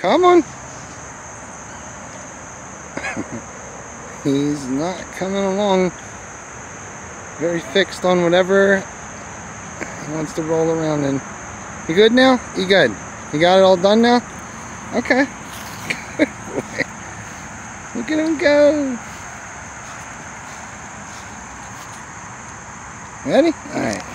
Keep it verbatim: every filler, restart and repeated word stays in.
Come on. He's not coming along. Very fixed on whatever he wants to roll around in. You good now? You good? You got it all done now? Okay. Good boy. Look at him go. Ready? All right.